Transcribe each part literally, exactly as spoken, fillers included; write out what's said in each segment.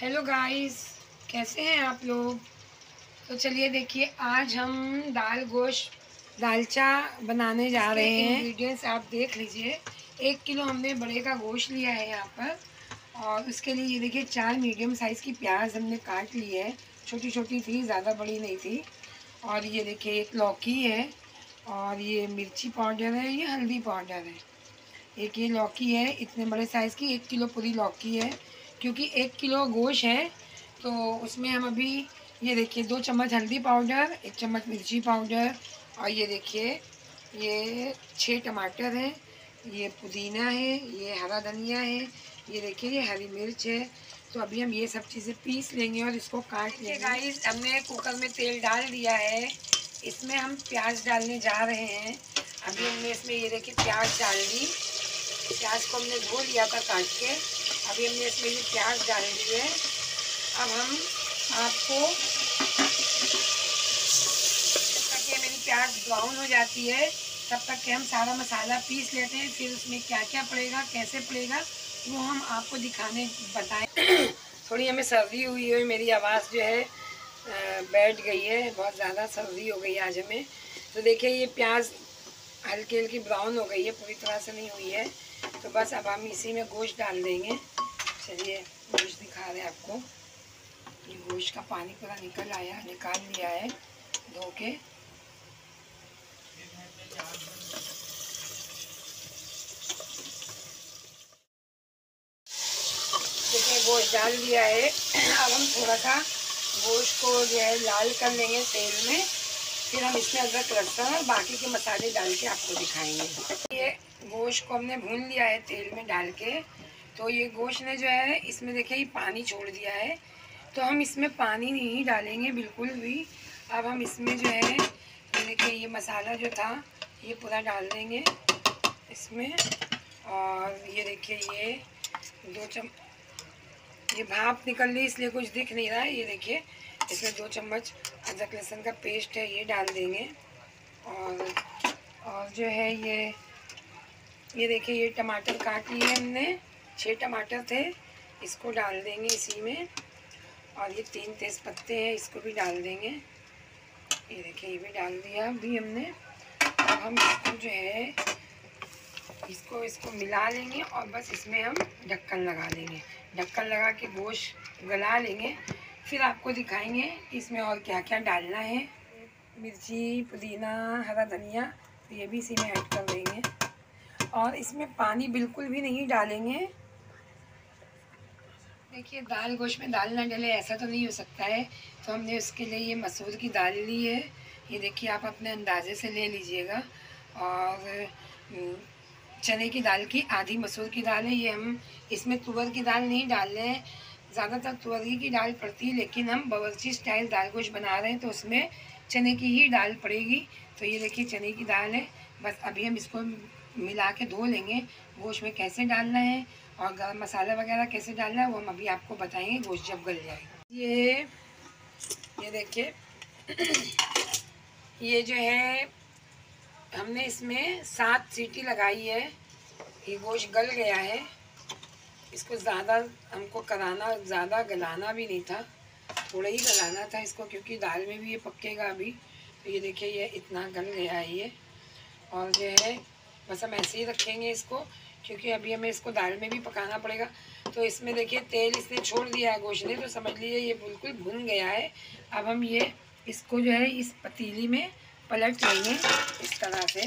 Hello guys, कैसे हैं आप लोग। तो चलिए देखिए, आज हम दाल गोश्त दालचा बनाने जा रहे हैं। इंग्रेडिएंट्स आप देख लीजिए। एक किलो हमने बड़े का गोश्त लिया है यहाँ पर, और उसके लिए ये देखिए चार मीडियम साइज़ की प्याज हमने काट ली है। छोटी छोटी थी, ज़्यादा बड़ी नहीं थी। और ये देखिए एक लौकी है, और ये मिर्ची पाउडर है, ये हल्दी पाउडर है। एक ये लौकी है इतने बड़े साइज़ की, एक किलो पूरी लौकी है। क्योंकि एक किलो गोश्त है तो उसमें हम अभी ये देखिए दो चम्मच हल्दी पाउडर, एक चम्मच मिर्ची पाउडर, और ये देखिए ये छः टमाटर हैं, ये पुदीना है, ये हरा धनिया है, ये देखिए ये हरी मिर्च है। तो अभी हम ये सब चीज़ें पीस लेंगे और इसको काट लेंगे। गाइस, हमने कुकर में तेल डाल दिया है, इसमें हम प्याज डालने जा रहे हैं। अभी हमने इसमें ये देखिए प्याज डाल दी। प्याज को हमने धो लिया था काट के। अभी हमने इसमें ये प्याज डाल दी है। अब हम आपको जब तक ये मेरी प्याज ब्राउन हो जाती है तब तक के हम सारा मसाला पीस लेते हैं। फिर उसमें क्या क्या पड़ेगा, कैसे पड़ेगा, वो हम आपको दिखाने बताएं। थोड़ी हमें सर्दी हुई है, मेरी आवाज़ जो है बैठ गई है, बहुत ज़्यादा सर्दी हो गई आज हमें। तो देखिए ये प्याज हल्की हल्की ब्राउन हो गई है, पूरी तरह से नहीं हुई है। तो बस अब हम इसी में गोश्त डाल देंगे। चलिए गोश्त दिखा रहे हैं आपको। ये गोश्त का पानी पूरा निकल आया, निकाल लिया है धो के। देखिए गोश्त डाल दिया है। अब हम थोड़ा सा गोश्त को जो है लाल कर लेंगे तेल में। फिर हम इसमें अदरक लहसुन और बाकी के मसाले डाल के आपको दिखाएंगे। ये गोश्त को हमने भून लिया है तेल में डाल के। तो ये गोश्त ने जो है इसमें देखिए ये पानी छोड़ दिया है, तो हम इसमें पानी नहीं डालेंगे बिल्कुल भी। अब हम इसमें जो है ये देखिए ये मसाला जो था ये पूरा डाल देंगे इसमें। और ये देखिए ये दो चम ये भाप निकल रही इसलिए कुछ दिख नहीं रहा है। ये देखिए इसमें दो चम्मच अदरक लहसुन का पेस्ट है, ये डाल देंगे। और और जो है ये ये देखिए ये टमाटर काट लिए हमने, छः टमाटर थे, इसको डाल देंगे इसी में। और ये तीन तेज़ पत्ते हैं, इसको भी डाल देंगे। ये देखिए ये भी डाल दिया अभी हमने। अब हम इसको जो है इसको इसको मिला लेंगे और बस इसमें हम ढक्कन लगा देंगे। ढक्कन लगा के गोश्त गला लेंगे। फिर आपको दिखाएंगे कि इसमें और क्या क्या डालना है। मिर्ची, पुदीना, हरा धनिया, तो ये भी इसी में ऐड कर देंगे। और इसमें पानी बिल्कुल भी नहीं डालेंगे। देखिए दाल गोश्त में दाल ना डले ऐसा तो नहीं हो सकता है, तो हमने उसके लिए ये मसूर की दाल ली है। ये देखिए आप अपने अंदाजे से ले लीजिएगा। और चने की दाल की आधी मसूर की दाल है। ये हम इसमें तुअर की दाल नहीं डाल रहे हैं, ज़्यादातर तुअर की दाल पड़ती है, लेकिन हम बावर्ची स्टाइल दाल गोश्त बना रहे हैं तो उसमें चने की ही दाल पड़ेगी। तो ये देखिए चने की दाल है। बस अभी हम इसको मिला के धो लेंगे। गोश्त में कैसे डालना है और गरम मसाला वगैरह कैसे डालना है वो हम अभी आपको बताएंगे गोश्त जब गल जाएगा। ये ये देखिए ये जो है हमने इसमें सात सीटी लगाई है। ये गोश्त गल गया है। इसको ज़्यादा हमको कराना, ज़्यादा गलाना भी नहीं था, थोड़ा ही गलाना था इसको, क्योंकि दाल में भी ये पकेगा अभी। तो ये देखिए ये इतना गल गया है ये। और जो है बस हम ऐसे ही रखेंगे इसको, क्योंकि अभी हमें इसको दाल में भी पकाना पड़ेगा। तो इसमें देखिए तेल इसने छोड़ दिया है गोश्त ने, तो समझ लीजिए ये बिल्कुल भुन गया है। अब हम ये इसको जो है इस पतीली में पलट लेंगे इस तरह से।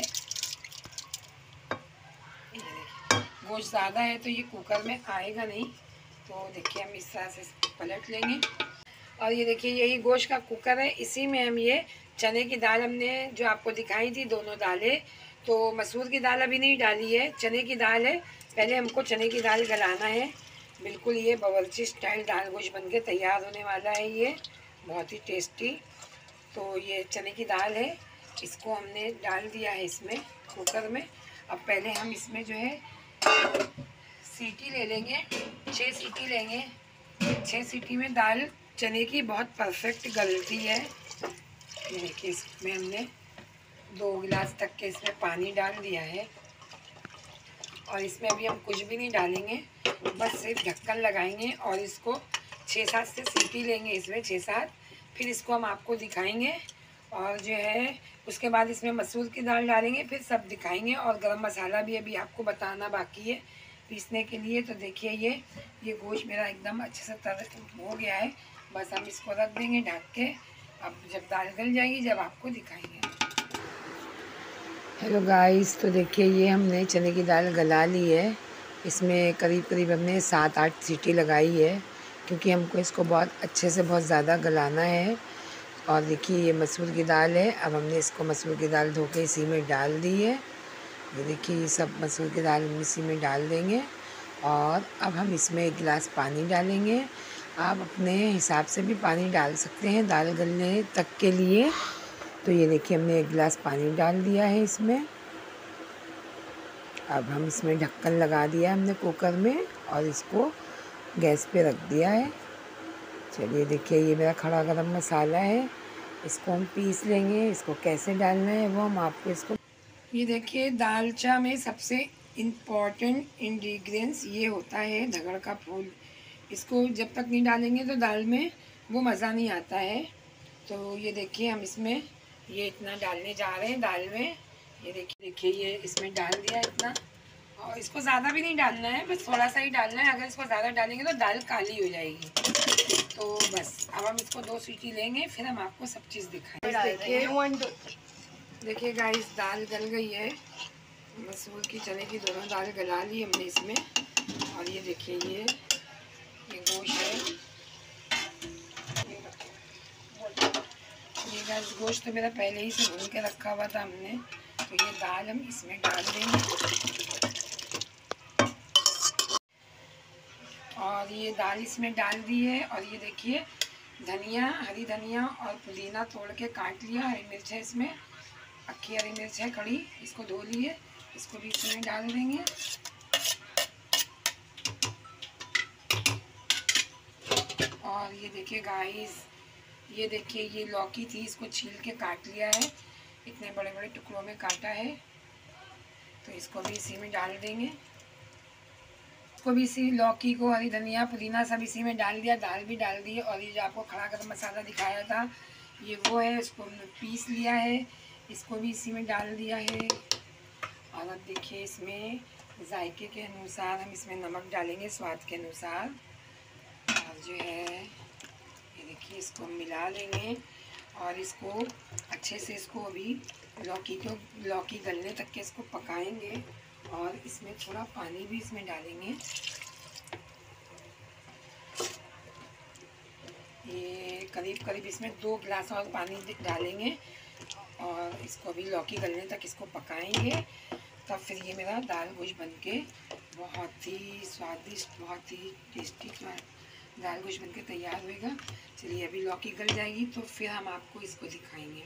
ये देखिए गोश्त ज़्यादा है तो ये कुकर में आएगा नहीं, तो देखिए हम इस तरह से पलट लेंगे। और ये देखिए यही गोश्त का कुकर है, इसी में हम ये चने की दाल हमने जो आपको दिखाई थी दोनों दालें, तो मसूर की दाल अभी नहीं डाली है, चने की दाल है। पहले हमको चने की दाल गलाना है। बिल्कुल ये बावर्ची स्टाइल दाल गोश्त बन के तैयार होने वाला है, ये बहुत ही टेस्टी। तो ये चने की दाल है, इसको हमने डाल दिया है इसमें कुकर में। अब पहले हम इसमें जो है सीटी ले लेंगे, छः सीटी लेंगे। छः सीटी में दाल चने की बहुत परफेक्ट गलती है। ये देखिए इसमें हमने दो गिलास तक के इसमें पानी डाल दिया है। और इसमें अभी हम कुछ भी नहीं डालेंगे, बस सिर्फ ढक्कन लगाएंगे और इसको छः सात से सीटी लेंगे इसमें, छः सात। फिर इसको हम आपको दिखाएंगे और जो है उसके बाद इसमें मसूर की दाल डालेंगे, फिर सब दिखाएंगे। और गरम मसाला भी अभी आपको बताना बाकी है पीसने के लिए। तो देखिए ये ये गोश्त मेरा एकदम अच्छे से तर हो गया है। बस हम इसको रख देंगे ढक के। अब जब दाल गल जाएगी जब आपको दिखाएंगे। हेलो गाइस, तो देखिए ये हमने चने की दाल गला ली है। इसमें करीब करीब हमने सात आठ सीटी लगाई है, क्योंकि हमको इसको बहुत अच्छे से बहुत ज़्यादा गलाना है। और देखिए ये मसूर की दाल है। अब हमने इसको मसूर की दाल धो के इसी में डाल दी है। ये देखिए ये सब मसूर की दाल हम इसी में डाल देंगे। और अब हम इसमें एक गिलास पानी डालेंगे। आप अपने हिसाब से भी पानी डाल सकते हैं दाल गलने तक के लिए। तो ये देखिए हमने एक गिलास पानी डाल दिया है इसमें। अब हम इसमें ढक्कन लगा दिया हमने कुकर में और इसको गैस पे रख दिया है। चलिए देखिए ये मेरा खड़ा गरम मसाला है, इसको हम पीस लेंगे। इसको कैसे डालना है वो हम आपको इसको, ये देखिए दालचा में सबसे इम्पॉर्टेंट इंग्रेडिएंट्स ये होता है धगड़ का फूल। इसको जब तक नहीं डालेंगे तो दाल में वो मज़ा नहीं आता है। तो ये देखिए हम इसमें ये इतना डालने जा रहे हैं दाल में। ये देखिए देखिए ये इसमें डाल दिया इतना। और इसको ज़्यादा भी नहीं डालना है, बस थोड़ा सा ही डालना है। अगर इसको ज़्यादा डालेंगे तो दाल काली हो जाएगी। तो बस अब हम इसको दो सीटी लेंगे, फिर हम आपको सब चीज़ दिखाएंगे। देखिए देखिए गाइस दाल गल गई है। मसूर की चने की दोनों दाल गला ली हमने इसमें। और ये देखिए ये ये गोश्त है। ये गाइस गोश्त तो मेरा पहले ही से भून के रखा हुआ था हमने। तो ये दाल हम इसमें डाल देंगे। और ये दाल इसमें डाल दी है। और ये देखिए धनिया, हरी धनिया और पुदीना तोड़ के काट लिया। हरी मिर्च है इसमें, अक्खी हरी मिर्च है खड़ी, इसको धो लिए, इसको भी इसमें डाल देंगे। और ये देखिए गाइस, ये देखिए ये लौकी थी, इसको छील के काट लिया है, इतने बड़े बड़े टुकड़ों में काटा है। तो इसको भी इसी में डाल देंगे। इसको भी इसी लौकी को, हरी धनिया, पुदीना सब इसी में डाल दिया, दाल भी डाल दी। और ये जो आपको खड़ा गरम मसाला दिखाया था ये वो है, इसको हमने पीस लिया है, इसको भी इसी में डाल दिया है। और अब देखिए इसमें जायके के अनुसार हम इसमें नमक डालेंगे, स्वाद के अनुसार। और जो है ये देखिए इसको हम मिला लेंगे और इसको अच्छे से इसको अभी लौकी को लौकी गलने तक के इसको पकाएंगे। और इसमें थोड़ा पानी भी इसमें डालेंगे। ये करीब करीब इसमें दो गिलास और पानी डालेंगे और इसको भी लौकी गलने तक इसको पकाएंगे। तब फिर ये मेरा दाल गोश्त बनके बहुत ही स्वादिष्ट, बहुत ही टेस्टी दाल गोश्त बनके तैयार होएगा। चलिए अभी लौकी गल जाएगी तो फिर हम आपको इसको दिखाएंगे।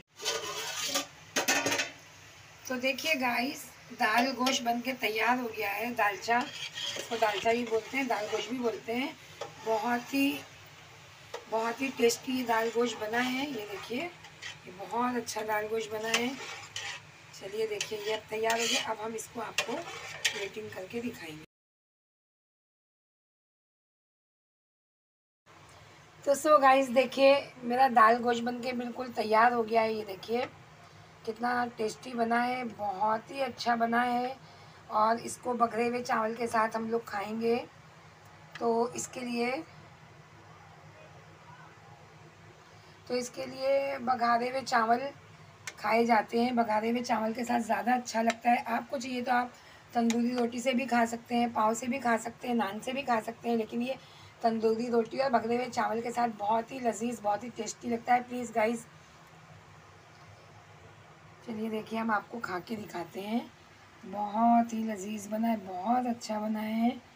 तो देखिए गाइस दाल गोश्त बनके तैयार हो गया है। दालचा, इसको दालचा भी बोलते हैं, दाल गोश्त भी बोलते हैं। बहुत ही बहुत ही टेस्टी दाल गोश्त बना है। ये देखिए ये बहुत अच्छा दाल गोश्त बना है। चलिए देखिए ये अब तैयार हो गया। अब हम इसको आपको प्लेटिंग करके दिखाएंगे। तो सो गाइस देखिए मेरा दाल गोश्त बनके बिल्कुल तैयार हो गया है। ये देखिए कितना टेस्टी बना है, बहुत ही अच्छा बना है। और इसको बघरे हुए चावल के साथ हम लोग खाएंगे। तो इसके लिए तो इसके लिए बघारे हुए चावल खाए जाते हैं। बघारे हुए चावल के साथ ज़्यादा अच्छा लगता है। आपको चाहिए तो आप तंदूरी रोटी से भी खा सकते हैं, पाव से भी खा सकते हैं, नान से भी खा सकते हैं। लेकिन ये तंदूरी रोटी और बघरे हुए चावल के साथ बहुत ही लजीज, बहुत ही टेस्टी लगता है। प्लीज़ गाइस चलिए देखिए हम आपको खा के दिखाते हैं। बहुत ही लजीज बना है, बहुत अच्छा बना है।